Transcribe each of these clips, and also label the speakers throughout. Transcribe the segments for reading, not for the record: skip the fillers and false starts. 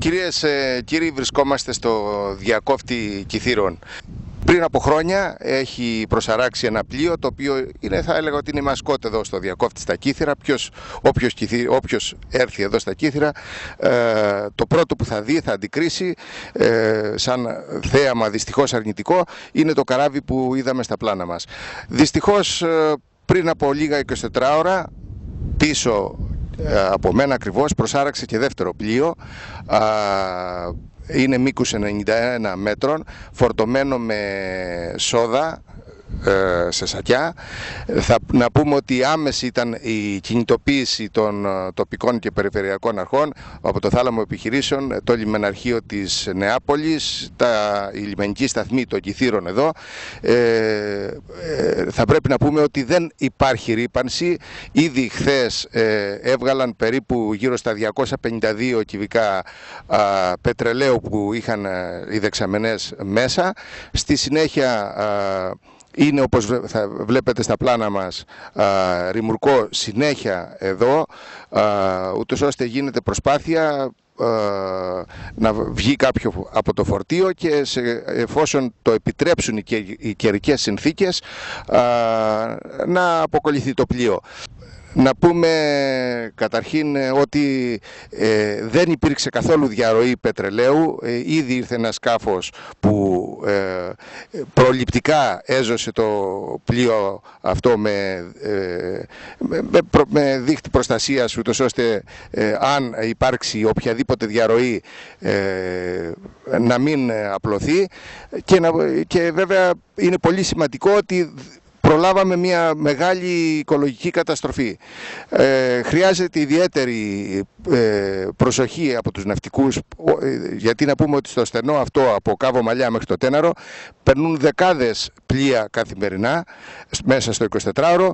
Speaker 1: Κυρίες, κύριοι, βρισκόμαστε στο διακόφτη Κιθήρων. Πριν από χρόνια έχει προσαράξει ένα πλοίο το οποίο είναι, θα έλεγα ότι είναι μασκότ εδώ στο διακόφτη στα Κύθυρα. Όποιος έρθει εδώ στα Κύθυρα, το πρώτο που θα δει, θα αντικρίσει σαν θέαμα δυστυχώς αρνητικό, είναι το καράβι που είδαμε στα πλάνα μας. Δυστυχώς πριν από λίγα 24 ώρα πίσω από μένα ακριβώς προσάραξε και δεύτερο πλοίο. Είναι μήκους 91 μέτρων, φορτωμένο με σόδα σε σακιά. Να πούμε ότι άμεση ήταν η κινητοποίηση των τοπικών και περιφερειακών αρχών από το θάλαμο επιχειρήσεων, το λιμεναρχείο της Νεάπολης, η λιμενική σταθμή των Κιθήρων εδώ. Θα πρέπει να πούμε ότι δεν υπάρχει ρύπανση. Ήδη χθες έβγαλαν περίπου γύρω στα 252 κυβικά πετρελαίου που είχαν οι δεξαμενές μέσα. Στη συνέχεια είναι, όπως θα βλέπετε στα πλάνα μας, ρημουρκό συνέχεια εδώ, ούτως ώστε γίνεται προσπάθεια να βγει κάποιο από το φορτίο και εφόσον το επιτρέψουν οι καιρικές συνθήκες να αποκολληθεί το πλοίο. Να πούμε καταρχήν ότι δεν υπήρξε καθόλου διαρροή πετρελαίου. Ήδη ήρθε ένα σκάφος που προληπτικά έζωσε το πλοίο αυτό με δίχτυ προστασίας, ούτως ώστε αν υπάρξει οποιαδήποτε διαρροή να μην απλωθεί. Και βέβαια είναι πολύ σημαντικό ότι προλάβαμε μια μεγάλη οικολογική καταστροφή. Χρειάζεται ιδιαίτερη προσοχή από τους ναυτικούς, γιατί να πούμε ότι στο στενό αυτό από Κάβο Μαλιά μέχρι το Τέναρο περνούν δεκάδες πλοία καθημερινά μέσα στο 24ωρο.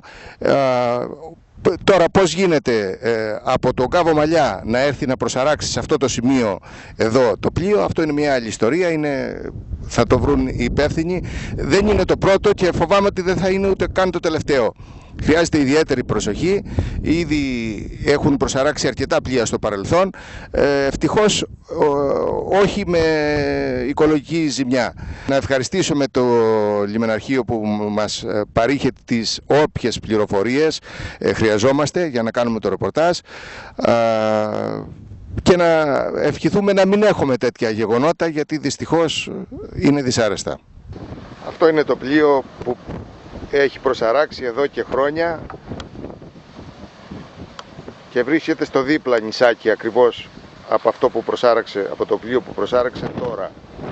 Speaker 1: Τώρα πώς γίνεται από τον Κάβο Μαλιά να έρθει να προσαράξει σε αυτό το σημείο εδώ το πλοίο, αυτό είναι μια άλλη ιστορία, θα το βρουν οι υπεύθυνοι. Δεν είναι το πρώτο και φοβάμαι ότι δεν θα είναι ούτε καν το τελευταίο. Χρειάζεται ιδιαίτερη προσοχή. Ήδη έχουν προσαράξει αρκετά πλοία στο παρελθόν. Ευτυχώς όχι με οικολογική ζημιά. Να ευχαριστήσουμε το λιμεναρχείο που μας παρήχε τις όποιες πληροφορίες χρειαζόμαστε για να κάνουμε το ρεπορτάζ. Και να ευχηθούμε να μην έχουμε τέτοια γεγονότα, γιατί δυστυχώς είναι δυσάρεστα. Αυτό είναι το πλοίο που έχει προσαράξει εδώ και χρόνια και βρίσκεται στο δίπλα νησάκι ακριβώς από αυτό που προσάραξε, από το πλοίο που προσάραξε τώρα.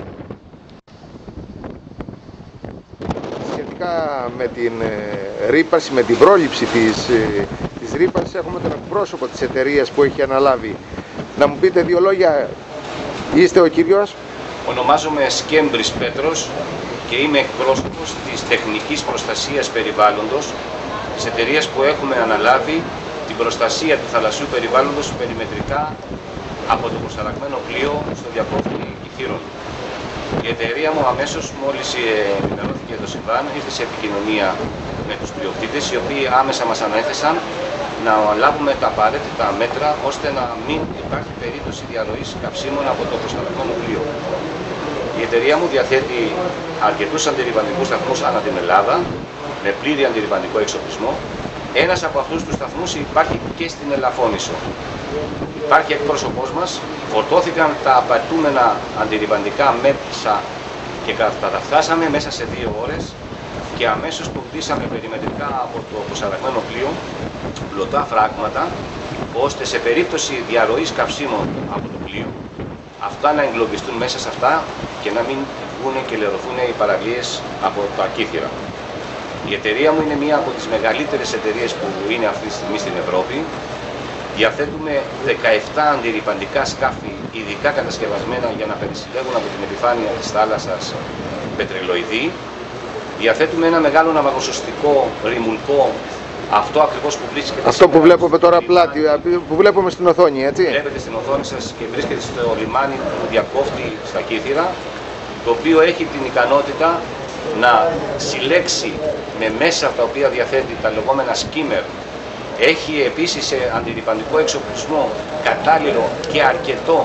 Speaker 1: Σχετικά με την ρύπανση, με την πρόληψη της ρύπανσης, έχουμε τον εκπρόσωπο της εταιρείας που έχει αναλάβει. Να μου πείτε δύο λόγια, είστε ο κύριος?
Speaker 2: Ονομάζομαι Σκέμπρης Πέτρος και είμαι εκπρόσωπος της τεχνικής προστασίας περιβάλλοντος της εταιρείας που έχουμε αναλάβει την προστασία του θαλασσιού περιβάλλοντος περιμετρικά από το προσαραγμένο πλοίο στο διακόφτη Κιθήρων. Η εταιρεία μου αμέσως μόλις ενημερώθηκε το συμβάν ήρθε σε επικοινωνία με τους πλειοκτήτες, οι οποίοι άμεσα μας ανέθεσαν να λάβουμε τα απαραίτητα μέτρα ώστε να μην υπάρχει περίπτωση διαρροής καυσίμων από το προσαραγμένο πλοίο. Η εταιρεία μου διαθέτει αρκετούς αντιρρυπαντικούς σταθμούς ανά την Ελλάδα με πλήρη αντιρρυπαντικό εξοπλισμό. Ένας από αυτούς τους σταθμούς υπάρχει και στην Ελαφώνησο. Υπάρχει εκπρόσωπός μας, φορτώθηκαν τα απαιτούμενα αντιρρυπαντικά μέσα και καταφτάσαμε μέσα σε 2 ώρες και αμέσως που χτίσαμε περιμετρικά από το προσαραγμένο πλοίο πλωτά φράγματα, ώστε σε περίπτωση διαρροής καυσίμων από το πλοίο αυτά να εγκλωβιστούν μέσα σε αυτά και να μην βγουν και λερωθούν οι παραλίες από τα Κύθυρα. Η εταιρεία μου είναι μία από τις μεγαλύτερες εταιρείες που είναι αυτή τη στιγμή στην Ευρώπη. Διαθέτουμε 17 αντιρρυπαντικά σκάφη, ειδικά κατασκευασμένα για να περισυλλέγουν από την επιφάνεια της θάλασσας πετρελοειδή. Διαθέτουμε ένα μεγάλο ναυαγοσωστικό ρημουλκό, αυτό ακριβώς που βρίσκεται.
Speaker 1: Αυτό που βλέπουμε τώρα πλάτη, που βλέπουμε στην οθόνη, έτσι.
Speaker 2: Βλέπετε στην οθόνη σας και βρίσκεται στο λιμάνι του διακόφτη στα Κύθυρα, το οποίο έχει την ικανότητα να συλλέξει με μέσα τα οποία διαθέτει τα λεγόμενα σκίμερ. Έχει επίσης αντιρρυπαντικό εξοπλισμό κατάλληλο και αρκετό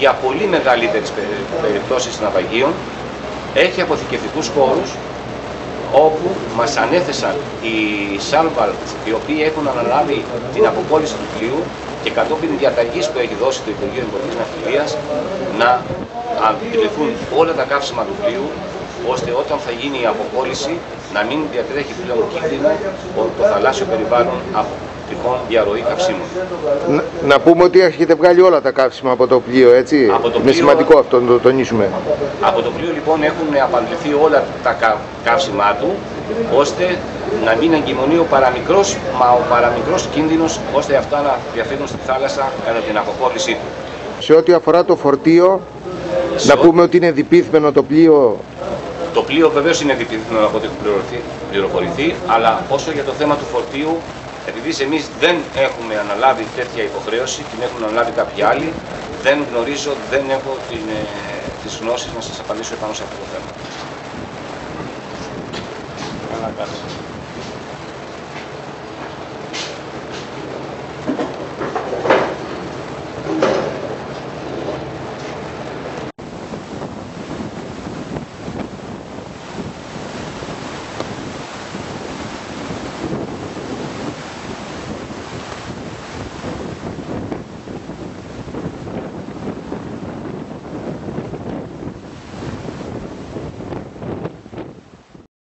Speaker 2: για πολύ μεγαλύτερες περιπτώσεις ναυαγίων. Έχει αποθηκευτικούς χώρους όπου μας ανέθεσαν οι Σάλβαλ, οι οποίοι έχουν αναλάβει την αποκόλληση του πλοίου και κατόπιν διαταγής που έχει δώσει το Υπουργείο Εμπορικής Ναυτιλίας να αντιληφθούν όλα τα καύσιμα του πλοίου, ώστε όταν θα γίνει η αποκόλληση να μην διατρέχει πλέον κίνδυνο το θαλάσσιο περιβάλλον από τυχόν διαρροή καυσίμων.
Speaker 1: Να πούμε ότι έχετε βγάλει όλα τα καύσιμα από το πλοίο, έτσι. Είναι σημαντικό αυτό να το τονίσουμε. Από το πλοίο λοιπόν έχουν απαντηθεί όλα τα καύσιμά του, ώστε να μην εγκυμονεί ο παραμικρός κίνδυνος, ώστε αυτά να διαφύγουν στη θάλασσα κατά την αποκόλλησή του. Σε ό,τι αφορά το φορτίο, να πούμε ότι είναι διπύθμενο το πλοίο.
Speaker 2: Το πλοίο βεβαίως είναι διπύθμενο από ό,τι έχω πληροφορηθεί, αλλά όσο για το θέμα του φορτίου, επειδή εμείς δεν έχουμε αναλάβει τέτοια υποχρέωση, την έχουν αναλάβει κάποιοι άλλοι, δεν γνωρίζω, δεν έχω τις γνώσεις να σας απαντήσω επάνω σε αυτό το θέμα.